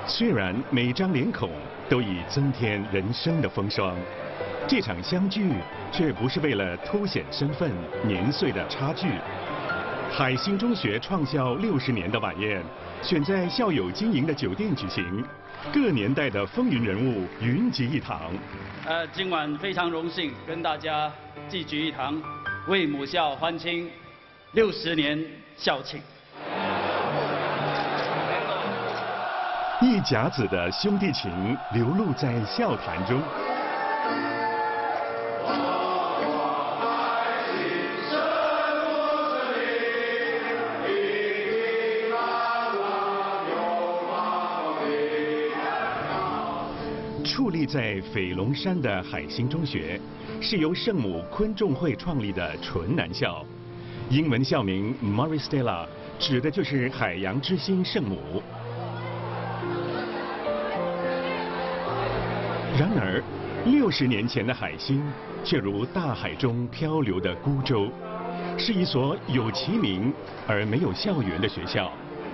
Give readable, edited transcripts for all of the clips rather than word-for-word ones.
虽然每张脸孔都已增添人生的风霜，这场相聚却不是为了凸显身份、年岁的差距。海星中学创校60年的晚宴，选在校友经营的酒店举行，各年代的风云人物云集一堂。 今晚非常荣幸跟大家祭举一堂，为母校欢庆60年校庆。 一甲子的兄弟情流露在笑谈中。矗立在斐龙山的海星中学，是由圣母昆仲会创立的纯男校，英文校名 Maris Stella 指的就是海洋之心圣母。然而，60年前的海星却如大海中漂流的孤舟，是一所有其名而没有校园的学校。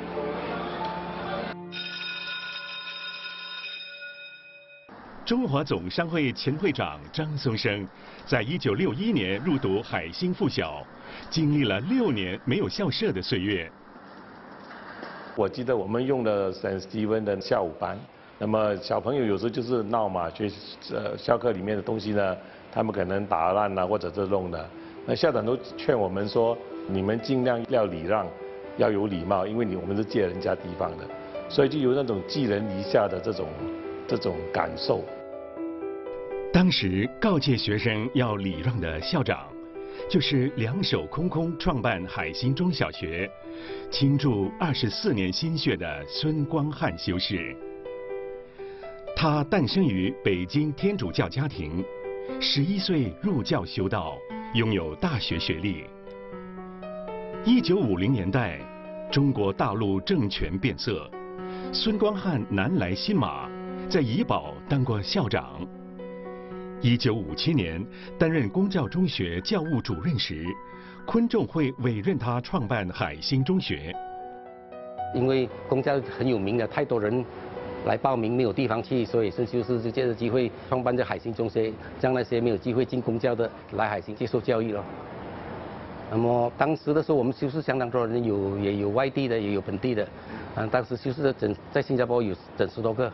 中华总商会前会长张松生，在1961年入读海星附小，经历了6年没有校舍的岁月。 我记得我们用的 St. Stephen 的下午班，那么小朋友有时候就是闹嘛，校课里面的东西呢，他们可能打烂了或者是弄的，那校长都劝我们说，你们尽量要礼让，要有礼貌，因为我们是借人家地方的，所以就有那种寄人篱下的这种感受。 当时告诫学生要礼让的校长，就是两手空空创办海星中小学、倾注24年心血的孙光汉修士。他诞生于北京天主教家庭，11岁入教修道，拥有大学学历。1950年代，中国大陆政权变色，孙光汉南来新马，在怡保当过校长。1957年担任公教中学教务主任时，昆仲会委任他创办海星中学。 因为公教很有名的，太多人来报名没有地方去，所以就是借着机会创办这海星中学，让那些没有机会进公教的来海星接受教育了。那么当时的时候，我们修士相当多人，也有外地的，也有本地的。当时修士的在新加坡有整10多个。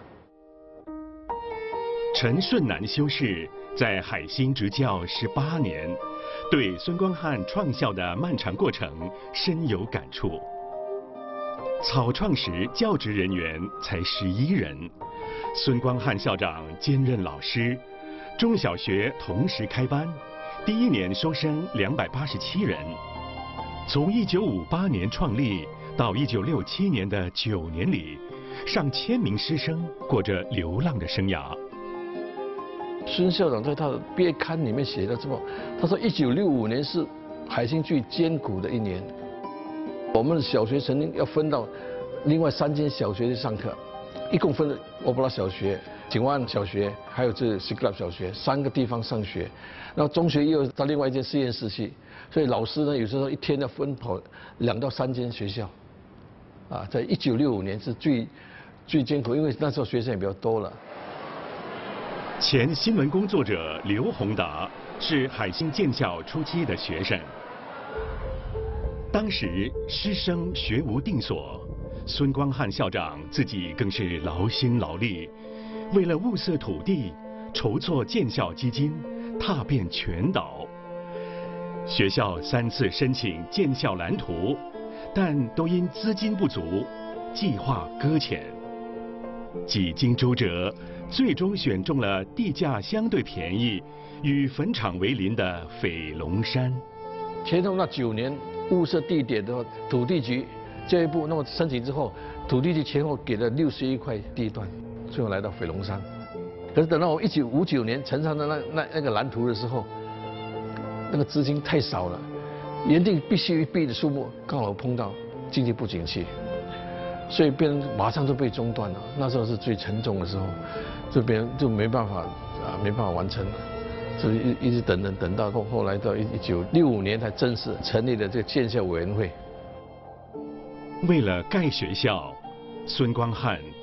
陈顺南修士在海星执教18年，对孙光汉创校的漫长过程深有感触。草创时教职人员才11人，孙光汉校长兼任老师，中小学同时开班，第1年收生287人。从1958年创立到1967年的9年里，上千名师生过着流浪的生涯。 孙校长在他的毕业刊里面写的这么，他说1965年是海星最艰苦的1年。我们的小学曾经要分到另外3间小学去上课，一共分了欧布拉小学、景万小学，还有这西格拉小学3个地方上学。然后中学又到另外一间实验室去，所以老师呢有时候一天要分跑2到3间学校。在1965年是最艰苦，因为那时候学生也比较多了。 前新闻工作者刘宏达是海星建校初期的学生。当时师生学无定所，孙光汉校长自己更是劳心劳力，为了物色土地，筹措建校基金，踏遍全岛。学校3次申请建校蓝图，但都因资金不足，计划搁浅。几经周折，最终选中了地价相对便宜、与坟场为邻的斐龙山。 前头那9年物色地点的土地局教育部，那么申请之后，土地局前后给了61块地段，最后来到斐龙山。可是等到我1959年呈上的那个蓝图的时候，那个资金太少了，原定必须1倍的数目，刚好碰到经济不景气。所以马上就被中断了，那时候是最沉重的时候，就没办法完成了，就一直等到后来到1965年才正式成立了这个建校委员会。 为了盖学校，孙光汉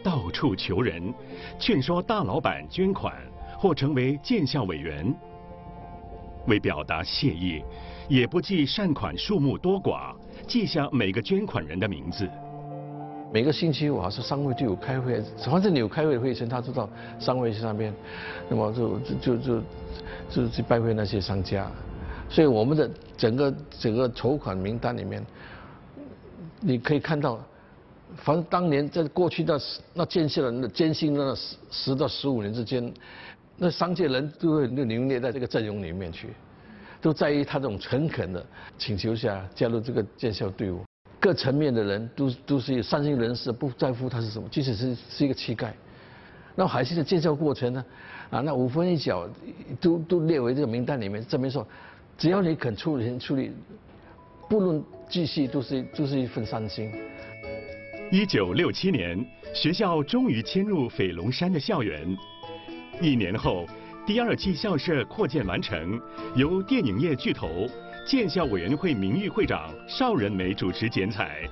到处求人，劝说大老板捐款或成为建校委员。为表达谢意，也不计善款数目多寡，记下每个捐款人的名字。 每个星期五还是商会就有开会，反正你有开会的会程，他知道商会去那边，那么就去拜会那些商家。所以我们的整个筹款名单里面，你可以看到，反正当年在过去那建设人的艰辛的10到15年之间，那商界人都会凝结在这个阵容里面去，都在于他这种诚恳的请求下加入这个建校队伍。各层面的人都是善心人士，不在乎他是什么，即使是一个乞丐。那海星的建校过程呢，那5分1角都列为这个名单里面，证明说，只要你肯出力，不论巨细都是一份善心。 1967年，学校终于迁入斐龙山的校园。1年后，第2期校舍扩建完成，由电影业巨头建校委员会名誉会长邵仁美主持剪彩。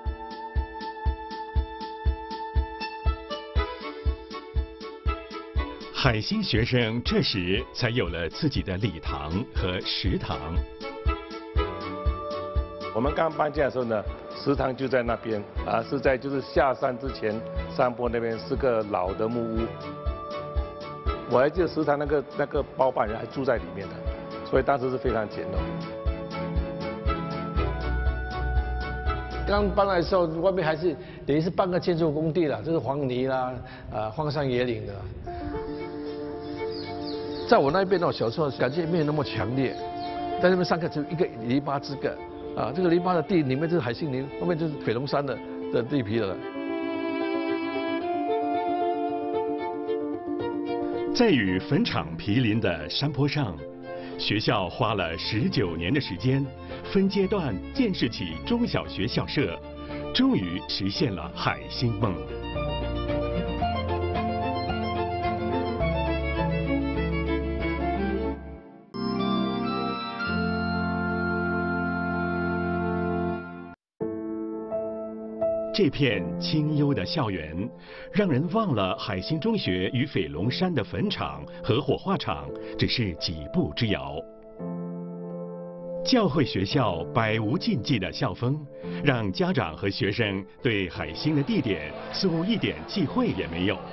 海星学生这时才有了自己的礼堂和食堂。 我们刚搬进来的时候呢，食堂就在那边是在就是下山之前，山坡那边是个老的木屋。我还记得食堂那个包办人还住在里面的，所以当时是非常简陋。 刚搬来的时候，外面还是等于是半个建筑工地了，这是黄泥啦，荒山野岭的。在我那边呢，小时候感觉没有那么强烈，在那边上课只有一个篱笆之隔，这个篱笆的地里面就是海星林，后面就是斐龙山的地皮了。 在与坟场毗邻的山坡上，学校花了19年的时间，分阶段建设起中小学校舍，终于实现了海星梦。这片清幽的校园，让人忘了海星中学与斐龙山的坟场和火化场只是几步之遥。教会学校百无禁忌的校风，让家长和学生对海星的地点似乎一点忌讳也没有。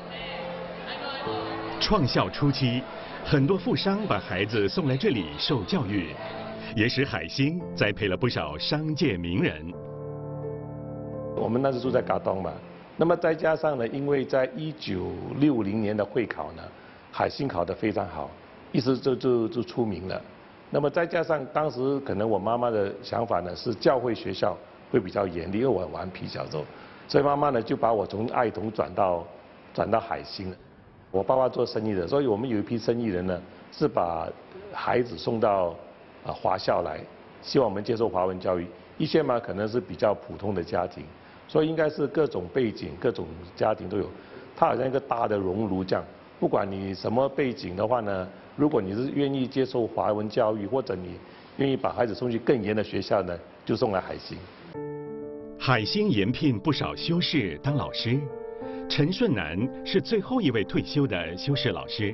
创校初期，很多富商把孩子送来这里受教育，也使海星栽培了不少商界名人。 我们那时住在嘎东嘛，那么再加上呢，因为在1960年的会考呢，海星考得非常好，一时就出名了。那么再加上当时可能我妈妈的想法呢是教会学校会比较严厉，因为我顽皮小时候，所以妈妈呢就把我从爱童转到海星了。我爸爸做生意的，所以我们有一批生意人呢是把孩子送到华校来，希望我们接受华文教育。一些嘛可能是比较普通的家庭。所以应该是各种背景、各种家庭都有，它好像一个大的熔炉这样。不管你什么背景的话呢，如果你是愿意接受华文教育，或者你愿意把孩子送去更严的学校呢，就送来海星。 海星延聘不少修士当老师，陈顺南是最后一位退休的修士老师。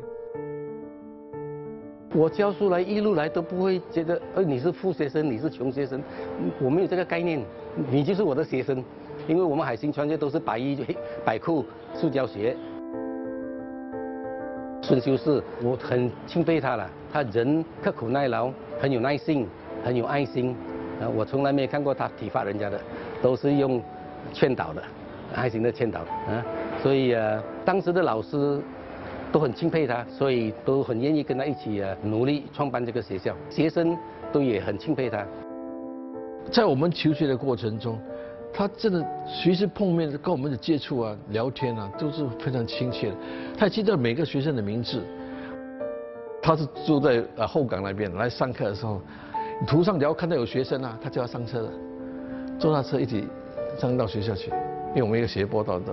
我教书来一路来都不会觉得，你是富学生，你是穷学生，我没有这个概念，你就是我的学生。因为我们海星穿的都是白衣白裤塑胶鞋。孙修士，我很钦佩他了，他人刻苦耐劳，很有耐性，很有爱心。我从来没有看过他体罚人家的，都是用劝导的，爱心的劝导所以当时的老师都很钦佩他，所以都很愿意跟他一起努力创办这个学校，学生都也很钦佩他。 在我们求学的过程中，他真的随时碰面跟我们的接触聊天都是非常亲切的。他记得每个学生的名字。他是住在后港那边，来上课的时候，途上只要看到有学生他就要上车的，坐他车一起上到学校去。因为我们一个斜坡道的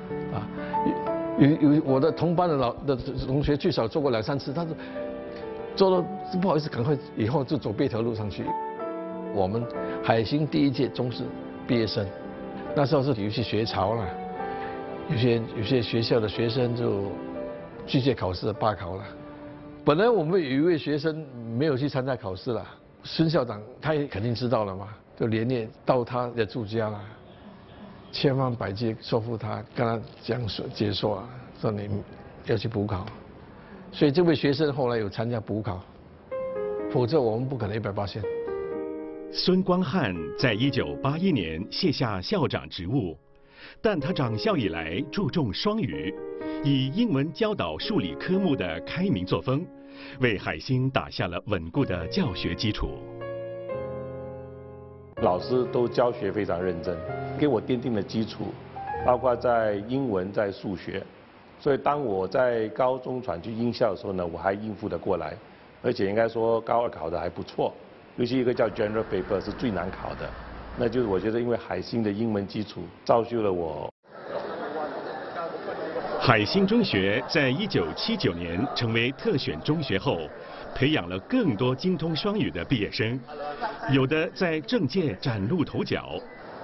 有我的同班的同学最少坐过2、3次，他说坐到不好意思，赶快以后就走别条路上去。我们海星第1届中式毕业生，那时候是体育系学潮了， 有些学校的学生就拒绝考试罢考了。本来我们有一位学生没有去参加考试了，孙校长他也肯定知道了嘛，就连夜到他的住家了，千方百计说服他，跟他解说啊，说你要去补考。所以这位学生后来有参加补考，否则我们不可能180%。 孙光汉在1981年卸下校长职务，但他掌校以来注重双语，以英文教导数理科目的开明作风，为海星打下了稳固的教学基础。 老师都教学非常认真，给我奠定了基础，包括在英文、在数学。所以当我在高中转去英校的时候呢，我还应付得过来，而且应该说高2考得还不错。尤其一个叫 General Paper 是最难考的，那就是我觉得因为海星的英文基础造就了我。 海星中学在1979年成为特选中学后，培养了更多精通双语的毕业生，有的在政界崭露头角。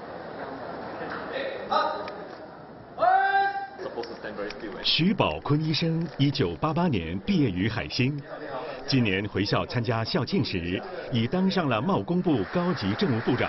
徐宝坤医生1988年毕业于海星，今年回校参加校庆时，已当上了贸工部高级政务部长。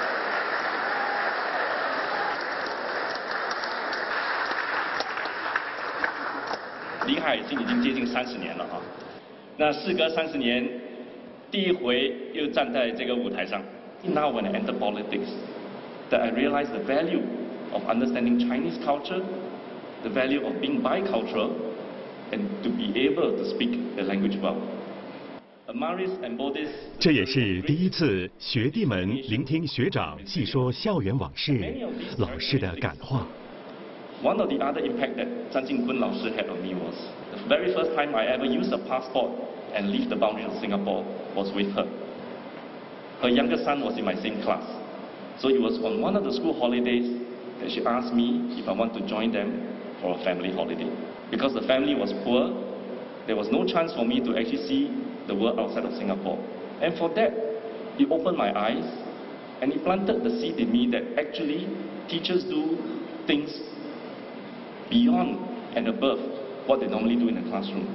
离海星已经接近30年了啊，那事隔30年，第一回又站在这个舞台上。Now when I enter politics, that I realize the value of understanding Chinese culture, the value of being bicultural, and to be able to speak the language well. Amaris embodies. 这也是第一次学弟们聆听学长细说校园往事，老师的感话。 One of the other impact that Zhang Jinggun 老师 had on me was the very first time I ever used a passport and leave the boundaries of Singapore was with her. Her younger son was in my same class, so it was on one of the school holidays that she asked me if I want to join them for a family holiday. Because the family was poor, there was no chance for me to actually see the world outside of Singapore. And for that, it opened my eyes and it planted the seed in me that actually teachers do things beyond and above what they normally do in the classroom.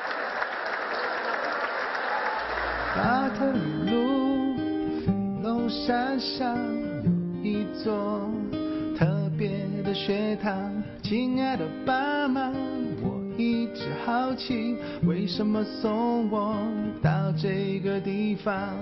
大特路飞龙山上有一座特别的学堂，亲爱的爸妈，我一直好奇，为什么送我到这个地方？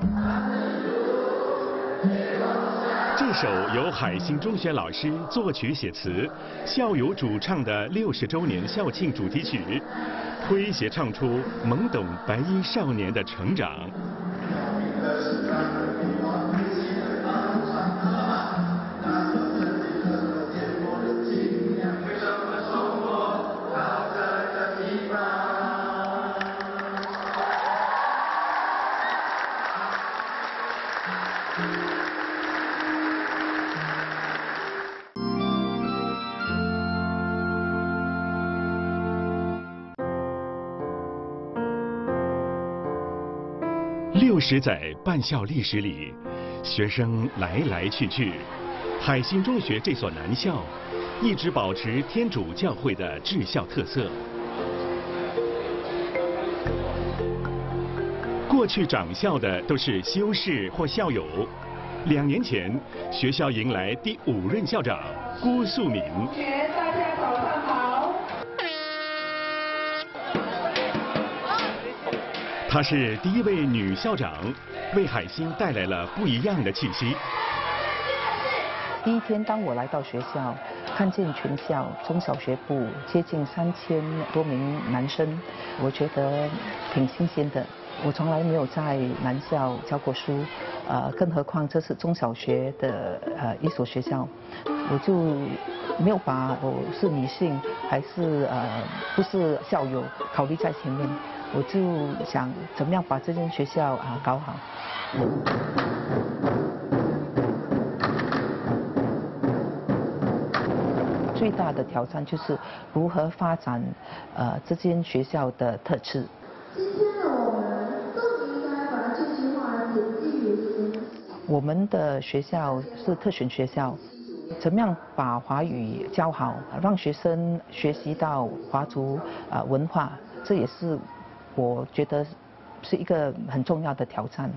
这首由海星中学老师作曲写词、校友主唱的60周年校庆主题曲，诙谐唱出懵懂白衣少年的成长。60载办校历史里，学生来来去去，海星中学这所男校一直保持天主教会的治校特色。过去掌校的都是修士或校友。2年前，学校迎来第5任校长郭素敏。 大家早上好。 她是第一位女校长，为海星带来了不一样的气息。 第一天，当我来到学校，看见全校中小学部接近3000多名男生，我觉得挺新鲜的。我从来没有在男校教过书，更何况这是中小学的一所学校，我就没有把我是女性还是不是校友考虑在前面，我就想怎么样把这间学校搞好。最大的挑战就是如何发展这间学校的特质。 今天的我们更应该把这句话谨记于心。 我们的学校是特选学校， 怎么样把华语教好，让学生学习到华族文化，这也是我觉得是一个很重要的挑战。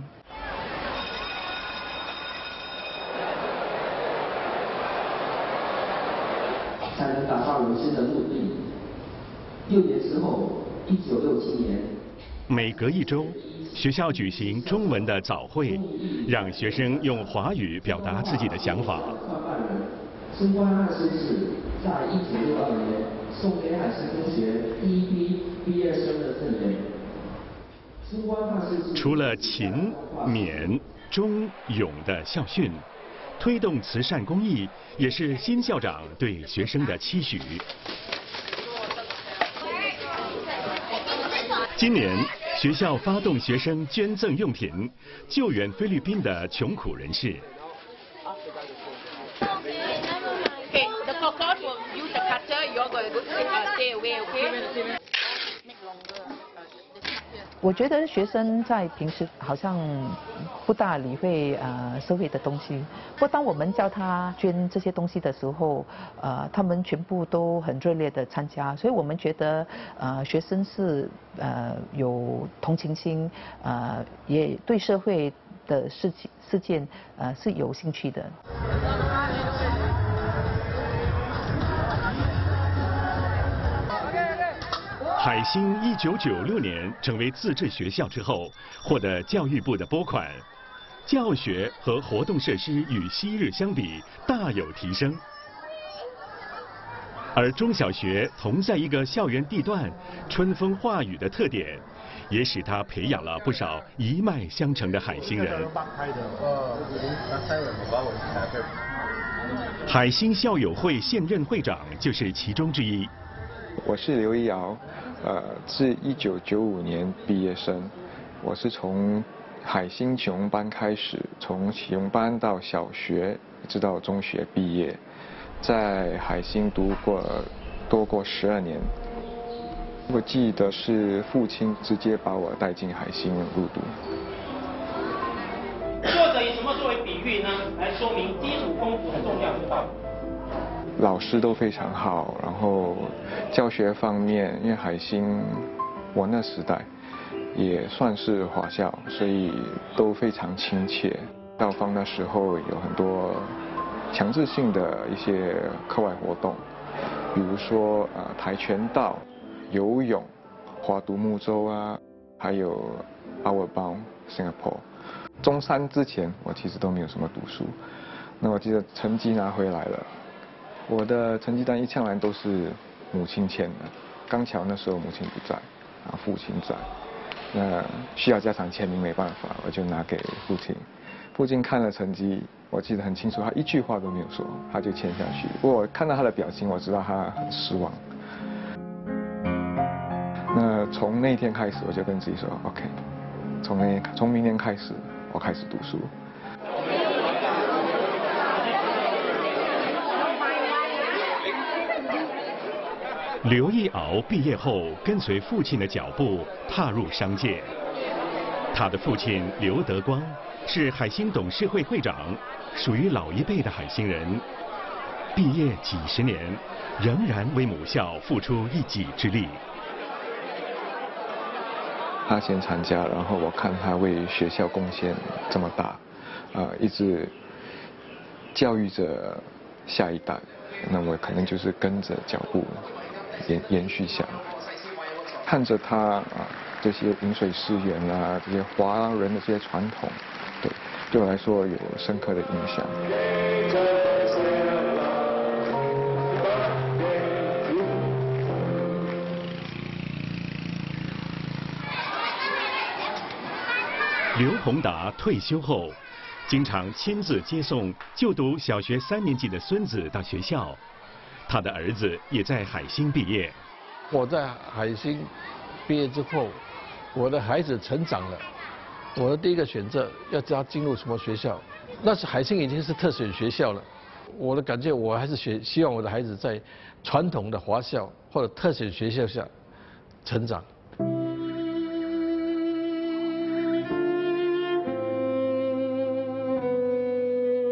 才能达到人生的目的。6年之后，1967年， 每隔1周，学校举行中文的早会，让学生用华语表达自己的想法。 创办人孙光汉先生在1962年送给海星中学第一批毕业生的赠言。孙光汉先生除了勤、勉、忠、勇的校训，推动慈善公益也是新校长对学生的期许。今年，学校发动学生捐赠用品，救援菲律宾的穷苦人士。 我觉得学生在平时好像不大理会社会的东西，不过当我们叫他捐这些东西的时候，他们全部都很热烈的参加，所以我们觉得学生是有同情心，也对社会的事件是有兴趣的。 海星1996年成为自治学校之后，获得教育部的拨款，教学和活动设施与昔日相比大有提升。而中小学同在一个校园地段，春风化雨的特点，也使他培养了不少一脉相承的海星人。海星校友会现任会长就是其中之一。 我是刘一瑶，自1995年毕业生，我是从海星启蒙班开始，从启蒙班到小学，直到中学毕业，在海星读过多过12年。我记得是父亲直接把我带进海星入读。 作者以什么作为比喻呢？来说明基础功夫很重要的道理。 老师都非常好，然后教学方面，因为海星我那时代也算是华校，所以都非常亲切。校方那时候有很多强制性的一些课外活动，比如说跆拳道、游泳、划独木舟啊，还有 Outbound Singapore。中3之前我其实都没有什么读书，那我记得成绩拿回来了。我的成绩单一向来都是母亲签的，刚巧那时候母亲不在，父亲在，那需要家长签名没办法，我就拿给父亲。父亲看了成绩，我记得很清楚，他一句话都没有说，他就签下去。不过我看到他的表情，我知道他很失望。那从那天开始，我就跟自己说 ，OK， 从明年开始，我开始读书。 刘一鳌毕业后，跟随父亲的脚步踏入商界。他的父亲刘德光是海星董事会会长，属于老一辈的海星人。毕业几10年，仍然为母校付出一己之力。 他先参加，然后我看他为学校贡献这么大，一直教育着下一代，那我可能就是跟着脚步延续下来，看着他这些饮水思源啊，这些华人的这些传统，对我来说有深刻的印象。 刘宏达退休后，经常亲自接送就读小学3年级的孙子到学校。他的儿子也在海星毕业。 我在海星毕业之后，我的孩子成长了，我的第一个选择要叫他进入什么学校？那是海星已经是特选学校了。我的感觉，我还是希望我的孩子在传统的华校或者特选学校下成长。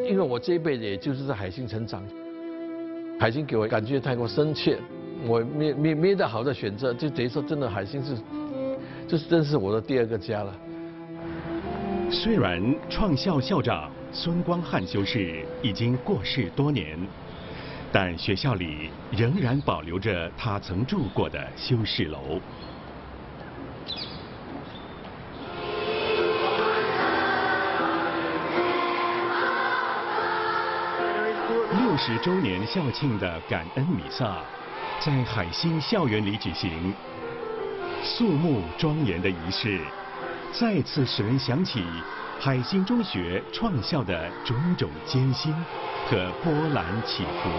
因为我这一辈子也就是在海星成长，海星给我感觉太过深切，我没得好的选择，就等于说真的海星真是我的第二个家了。 虽然创校校长孙光汉修士已经过世多年，但学校里仍然保留着他曾住过的修士楼。60周年校庆的感恩弥撒，在海星校园里举行，肃穆庄严的仪式，再次使人想起海星中学创校的种种艰辛和波澜起伏。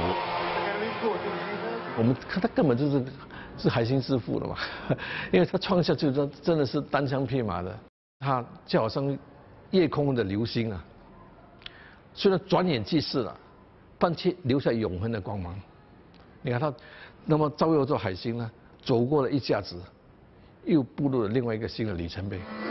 我们看他根本是海星之父了嘛，因为他创校就是说真的是单枪匹马的，他就好像夜空的流星啊，虽然转眼即逝了，但却留下永恒的光芒。你看他，那么照耀着海星呢，走过了一甲子，又步入了另外一个新的里程碑。